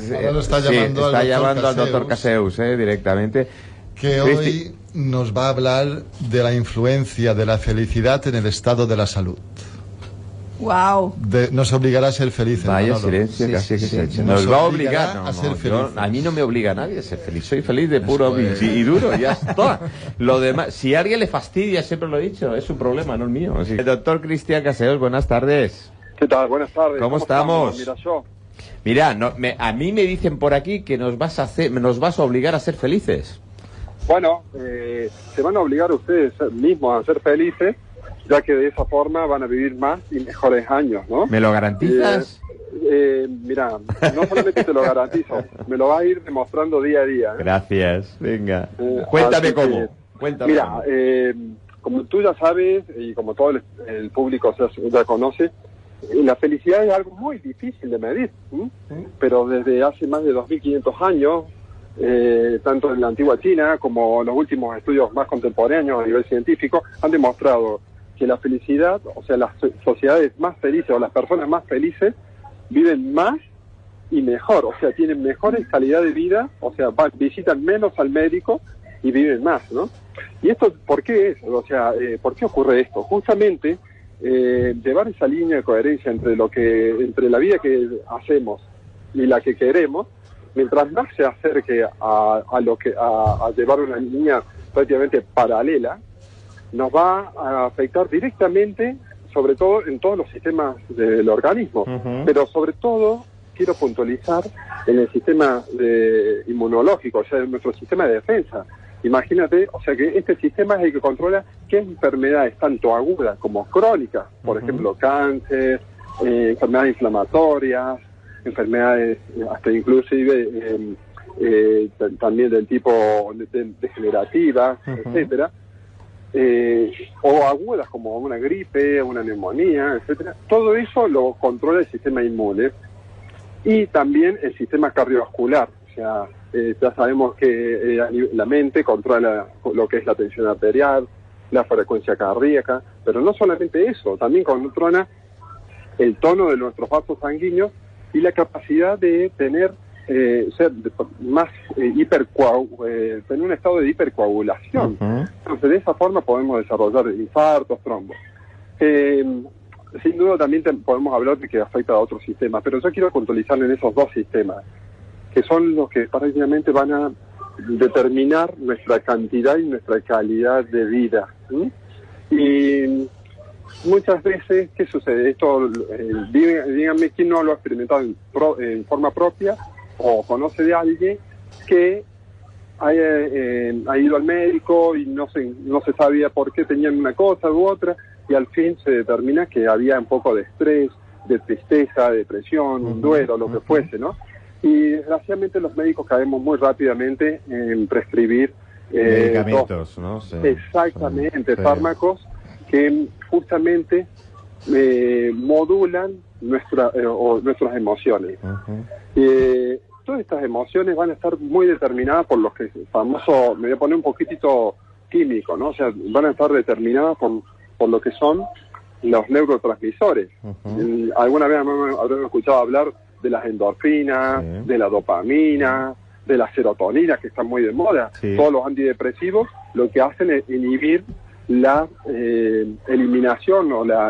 Ahora lo está llamando, está llamando al doctor Caseus, directamente. Que hoy nos va a hablar de la influencia de la felicidad en el estado de la salud. Wow. Nos obligará a ser felices. Vaya silencio, casi que se echa. Nos va a obligar a ser felices. A mí no me obliga a nadie a ser feliz. Soy feliz de puro y duro, ya está. Lo demás, si a alguien le fastidia, siempre lo he dicho, es su problema, no el mío. Así. El doctor Cristian Caseus, buenas tardes. ¿Qué tal? Buenas tardes. ¿Cómo estamos? Mira, a mí me dicen por aquí que nos vas a obligar a ser felices. Bueno, se van a obligar ustedes mismos a ser felices, ya que de esa forma van a vivir más y mejores años, ¿no? ¿Me lo garantizas? Mira, no solamente te lo garantizo, me lo va a ir demostrando día a día. Gracias, venga. Cuéntame cómo. Mira, como tú ya sabes, y como todo el público ya conoce, la felicidad es algo muy difícil de medir, pero desde hace más de 2500 años, tanto en la antigua China como los últimos estudios más contemporáneos a nivel científico, han demostrado que la felicidad, o sea, las sociedades más felices o las personas más felices viven más y mejor, o sea, tienen mejores calidad de vida, o sea, visitan menos al médico y viven más, ¿no? Y esto, ¿por qué es? O sea, ¿por qué ocurre esto? Justamente llevar esa línea de coherencia entre la vida que hacemos y la que queremos, mientras más se acerque a llevar una línea prácticamente paralela, nos va a afectar directamente, sobre todo en todos los sistemas del organismo, pero sobre todo quiero puntualizar en el sistema inmunológico, o sea, en nuestro sistema de defensa. Imagínate, o sea, que este sistema es el que controla qué enfermedades, tanto agudas como crónicas, por ejemplo, cáncer, enfermedades inflamatorias, enfermedades hasta inclusive también del tipo degenerativas, etcétera, o agudas como una gripe, una neumonía, etcétera. Todo eso lo controla el sistema inmune y también el sistema cardiovascular. O sea, ya sabemos que la mente controla lo que es la tensión arterial, la frecuencia cardíaca, pero no solamente eso, también controla el tono de nuestros vasos sanguíneos y la capacidad de tener ser más tener un estado de hipercoagulación. Entonces, de esa forma podemos desarrollar infartos, trombos. Sin duda también podemos hablar de que afecta a otros sistemas, pero yo quiero puntualizar en esos dos sistemas, que son los que prácticamente van a determinar nuestra cantidad y nuestra calidad de vida. Y muchas veces, ¿qué sucede? Esto, díganme quién no lo ha experimentado en forma propia o conoce de alguien que ha ido al médico y no se sabía por qué tenían una cosa u otra, y al fin se determina que había un poco de estrés, de tristeza, depresión, un duelo, lo que fuese, ¿no? Y desgraciadamente los médicos caemos muy rápidamente en prescribir medicamentos, ¿no? Sí, exactamente, fármacos que justamente modulan nuestras emociones. Todas estas emociones van a estar muy determinadas por los que famoso, me voy a poner un poquitito químico, ¿no? O sea, van a estar determinadas por lo que son los neurotransmisores. Alguna vez habrán escuchado hablar de las endorfinas, de la dopamina, de la serotonina, que están muy de moda. Todos los antidepresivos lo que hacen es inhibir la eliminación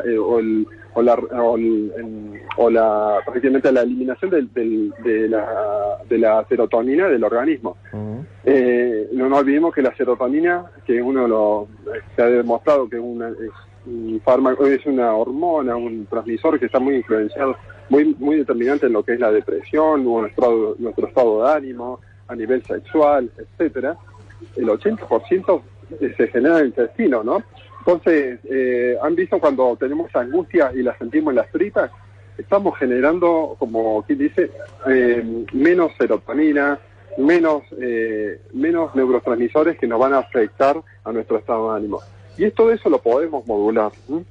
prácticamente la eliminación de la serotonina del organismo. No nos olvidemos que la serotonina, que se ha demostrado que es un fármaco, es una hormona, un transmisor que está muy influenciado, muy determinante en lo que es la depresión, nuestro estado de ánimo, a nivel sexual, etcétera. El 80% se genera en el intestino, ¿no? Entonces, ¿han visto cuando tenemos angustia y la sentimos en las tripas? Estamos generando, como quien dice, menos serotonina, menos neurotransmisores que nos van a afectar a nuestro estado de ánimo. Y todo eso lo podemos modular.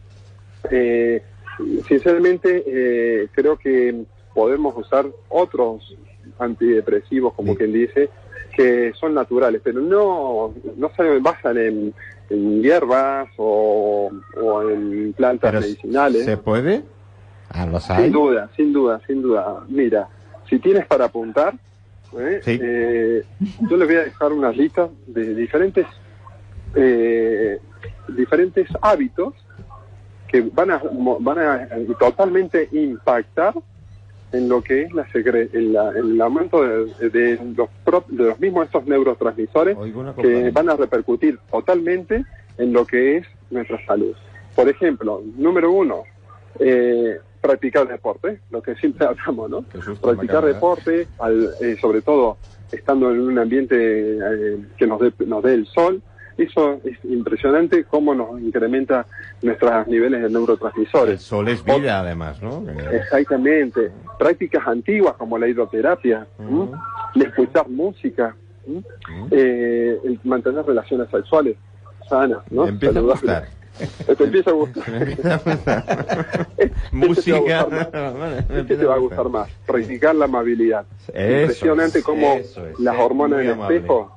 Sinceramente, creo que podemos usar otros antidepresivos, como quien dice, que son naturales, pero no se basan en hierbas o en plantas medicinales. ¿Se puede? ¿Los hay? Sin duda. Mira, Si tienes para apuntar, Sí. yo les voy a dejar una lista de diferentes hábitos que van a totalmente impactar en lo que es el aumento de los mismos estos neurotransmisores, que van a repercutir totalmente en lo que es nuestra salud. Por ejemplo, número 1, practicar deporte, lo que siempre hablamos, ¿no? Practicar deporte, sobre todo estando en un ambiente que nos dé el sol. Eso es impresionante cómo nos incrementa nuestros niveles de neurotransmisores. El sol es vida, además, ¿no? Exactamente. Prácticas antiguas como la hidroterapia, el escuchar música, el mantener relaciones sexuales sanas, ¿no? Me empieza a gustar. Te empieza a gustar. Me empieza a gustar. Música. Te va a gustar más. Practicar la amabilidad. Impresionante cómo las hormonas del espejo,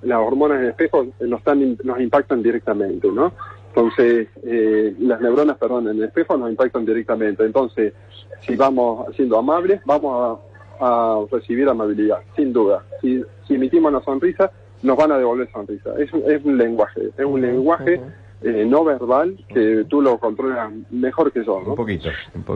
nos impactan directamente, ¿no? Entonces, las neuronas, en el espejo nos impactan directamente. Entonces, si vamos siendo amables, vamos a recibir amabilidad, sin duda. Si emitimos una sonrisa, nos van a devolver sonrisa. Es un lenguaje, no verbal, que tú lo controlas mejor que yo, ¿no? Un poquito.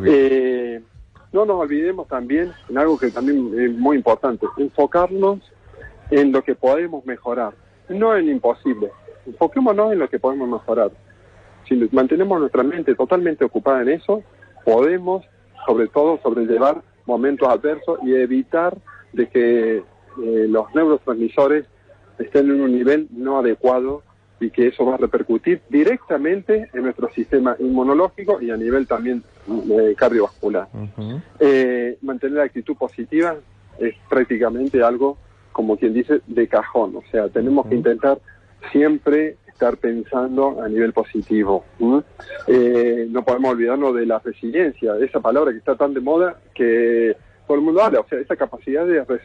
No nos olvidemos también en algo que también es muy importante, enfocarnos en lo que podemos mejorar, no en imposible. Enfoquémonos en lo que podemos mejorar. Si mantenemos nuestra mente totalmente ocupada en eso, podemos, sobre todo, sobrellevar momentos adversos y evitar de que los neurotransmisores estén en un nivel no adecuado, y que eso va a repercutir directamente en nuestro sistema inmunológico y a nivel también cardiovascular. Mantener la actitud positiva es prácticamente algo, como quien dice, de cajón. O sea, tenemos que intentar siempre estar pensando a nivel positivo. No podemos olvidarnos de la resiliencia, esa palabra que está tan de moda que todo el mundo habla. O sea, esa capacidad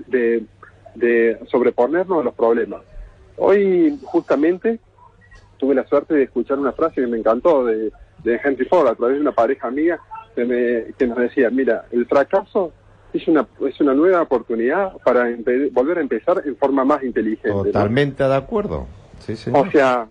de sobreponernos a los problemas. Hoy, justamente, tuve la suerte de escuchar una frase que me encantó de Henry Ford a través de una pareja amiga que nos decía: mira, el fracaso es una nueva oportunidad para volver a empezar en forma más inteligente. Totalmente, ¿no? De acuerdo. Sí, sí. O sea,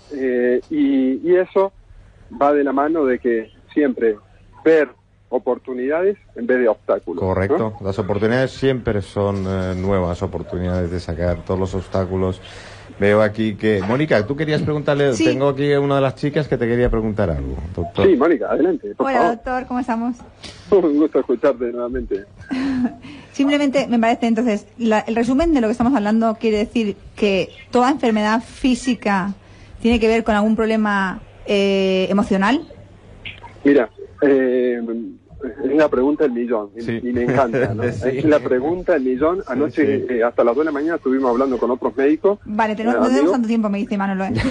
y eso va de la mano de que siempre ver oportunidades en vez de obstáculos. Correcto. ¿No? Las oportunidades siempre son nuevas oportunidades de sacar todos los obstáculos. Veo aquí que... Mónica, tú querías preguntarle... Sí. Tengo aquí una de las chicas que te quería preguntar algo, doctor. Sí, Mónica, adelante, por Hola, favor. doctor, ¿cómo estamos? Un gusto escucharte nuevamente. Simplemente me parece, entonces, el resumen de lo que estamos hablando quiere decir que toda enfermedad física tiene que ver con algún problema emocional. Mira, es la pregunta del millón, Sí. y me encanta, ¿no? Sí. Es la pregunta del millón. Anoche, Sí. hasta las 2 de la mañana, estuvimos hablando con otros médicos. Vale, no tenemos amigos. tanto tiempo, me dice Manolo, ¿eh?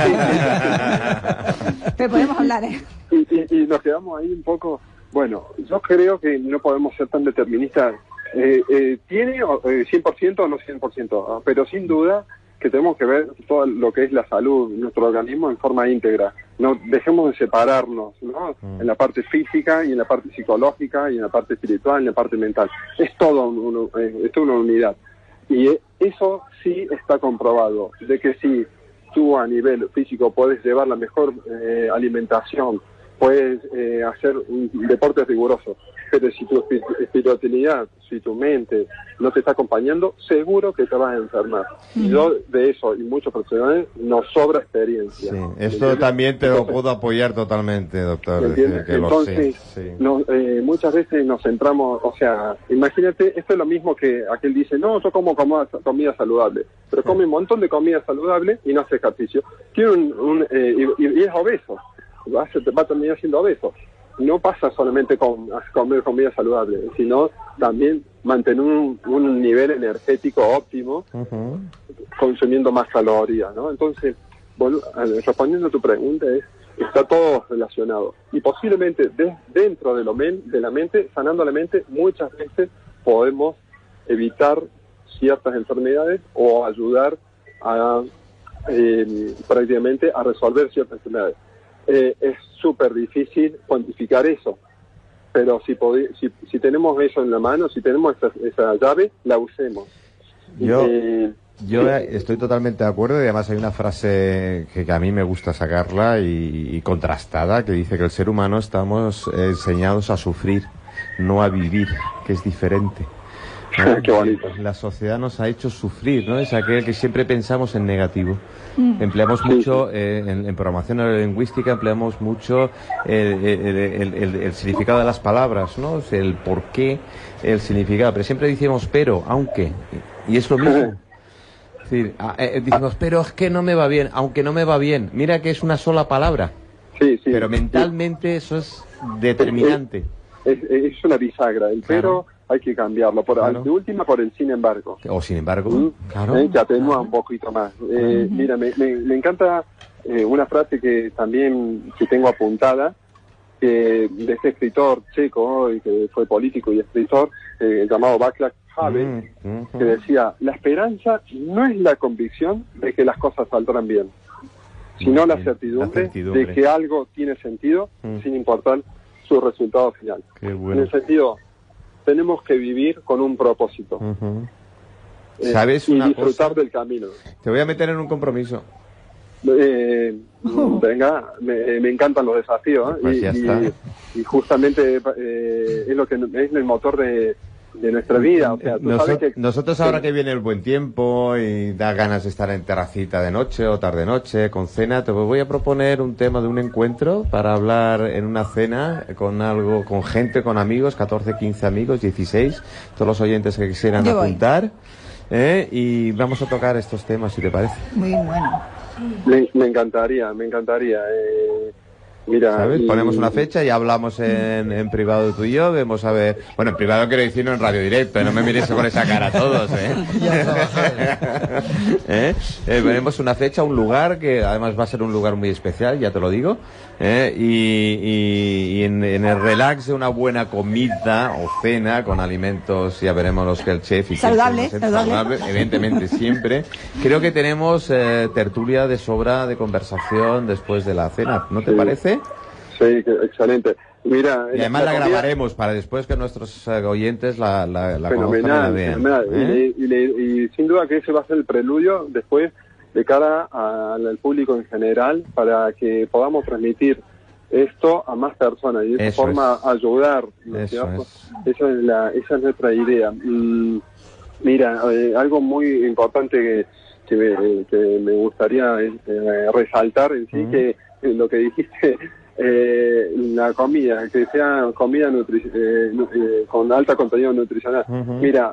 Pero podemos hablar, ¿eh? Y nos quedamos ahí un poco... Bueno, yo creo que no podemos ser tan deterministas. Tiene 100% o no 100%, pero sin duda que tenemos que ver todo lo que es la salud de nuestro organismo en forma íntegra. No dejemos de separarnos, ¿no? En la parte física y en la parte psicológica y en la parte espiritual y en la parte mental. Es todo es toda una unidad. Y eso sí está comprobado, de que si tú a nivel físico puedes llevar la mejor alimentación, puedes hacer un deporte riguroso, pero si tu espiritualidad, si tu mente no te está acompañando, seguro que te vas a enfermar. Y yo de eso y muchos profesionales nos sobra experiencia. Sí. Esto también te lo puedo apoyar totalmente, doctor. ¿Entiendes? Que lo Entonces, sé. Sí. muchas veces nos centramos, o sea, imagínate, esto es lo mismo que aquel dice, no, yo como comida saludable, pero come un montón de comida saludable y no hace ejercicio. Tiene y es obeso. Va a terminar siendo obeso. No pasa solamente con comer comida saludable, sino también mantener un nivel energético óptimo, consumiendo más calorías, ¿no? Entonces, respondiendo a tu pregunta, está todo relacionado. Y posiblemente dentro de la mente, sanando la mente, muchas veces podemos evitar ciertas enfermedades o ayudar a prácticamente a resolver ciertas enfermedades. Es súper difícil cuantificar eso, pero si tenemos eso en la mano, si tenemos esa llave, la usemos. Yo estoy totalmente de acuerdo, y además hay una frase que a mí me gusta sacarla y contrastada, que dice que el ser humano estamos enseñados a sufrir, no a vivir, que es diferente. ¿No? Qué bonito. La sociedad nos ha hecho sufrir, ¿no? Es aquel que siempre pensamos en negativo. Empleamos mucho, en programación neurolingüística, empleamos mucho el significado de las palabras, ¿no? O sea, el porqué, el significado. Pero siempre decimos pero, aunque, y es lo mismo. Es decir, decimos, pero es que no me va bien, aunque no me va bien. Mira que es una sola palabra. Sí. Pero mentalmente eso es determinante. Es una bisagra, el pero hay que cambiarlo. De última, por el sin embargo. O sin embargo, claro. Que atenúa un poquito más. Mira, me encanta una frase que también tengo apuntada, de este escritor checo, que fue político y escritor, llamado Václav Havel, que decía: la esperanza no es la convicción de que las cosas saldrán bien, sino la certidumbre de que algo tiene sentido, sin importar su resultado final. Qué bueno. En el sentido, tenemos que vivir con un propósito. ¿Sabes y una disfrutar cosa? del camino. Te voy a meter en un compromiso. Venga, me encantan los desafíos, Pues ya está. y justamente es lo que es el motor de nuestra vida. O sea, nosotros ahora que viene el buen tiempo y da ganas de estar en terracita de noche o tarde-noche con cena, te voy a proponer un tema de un encuentro para hablar en una cena con gente, con amigos, 14, 15 amigos, 16, todos los oyentes que quisieran apuntar, y vamos a tocar estos temas, si te parece. Muy bueno. Me encantaría. Mira, ¿sabes? Ponemos una fecha y hablamos en privado tú y yo, vemos a ver... Bueno, en privado quiero decir, no en radio directo, no me mires con esa cara a todos, Ponemos una fecha, un lugar, que además va a ser un lugar muy especial, ya te lo digo, y en el relax de una buena comida o cena con alimentos, ya veremos los que el chef... Saludable, evidentemente, siempre. Creo que tenemos tertulia de sobra de conversación después de la cena, ¿no te parece? Sí, excelente. Mira, y además la grabaremos para después que nuestros oyentes la conozcan y la vean. Fenomenal. Y sin duda que ese va a ser el preludio después de cara al público en general, para que podamos transmitir esto a más personas y de esa forma ayudar. Esa es nuestra idea. Mira, algo muy importante que me gustaría resaltar en sí, que lo que dijiste, la comida, que sea comida con alta contenido nutricional. Mira,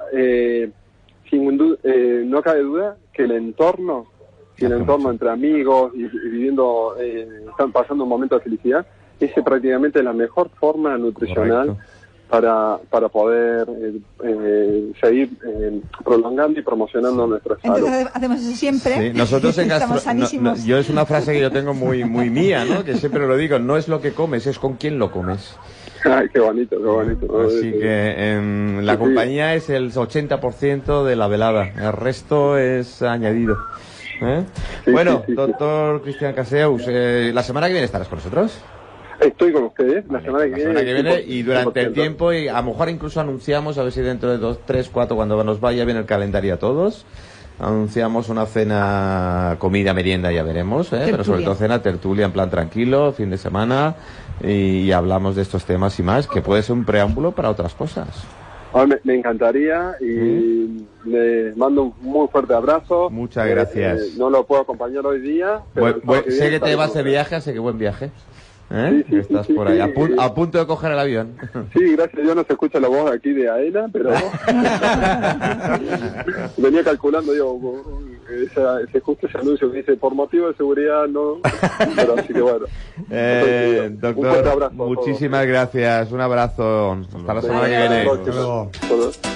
no cabe duda que el entorno entre amigos y viviendo, están pasando un momento de felicidad, es prácticamente la mejor forma nutricional para poder seguir prolongando y promocionando nuestra salud. Entonces hacemos eso siempre. Sí, nosotros en Estamos sanísimos. yo es una frase que yo tengo muy mía, ¿no? Que siempre lo digo, no es lo que comes, es con quién lo comes. Ay, qué bonito. Así que la compañía es el 80% de la velada, el resto es añadido. Sí, bueno, sí. doctor Cristian Caseus, ¿la semana que viene estarás con nosotros? Estoy con ustedes la semana que viene y durante el tiempo, y a lo mejor incluso anunciamos, a ver si dentro de 2, 3, 4, cuando nos vaya bien el calendario a todos, anunciamos una cena, comida, merienda, ya veremos, pero sobre todo cena, tertulia en plan tranquilo, fin de semana, y hablamos de estos temas y más, que puede ser un preámbulo para otras cosas. Me encantaría, y les mando un muy fuerte abrazo. Muchas gracias. No lo puedo acompañar hoy día, pero sé que te vas de viaje, así que buen viaje. Sí, estás por ahí, a punto de coger el avión. Sí, gracias a Dios no se escucha la voz aquí de AENA, pero venía calculando, justo ese anuncio que dice, por motivo de seguridad no, pero así que bueno. Doctor, muchísimas gracias, un abrazo, hasta la semana que viene. Hasta luego.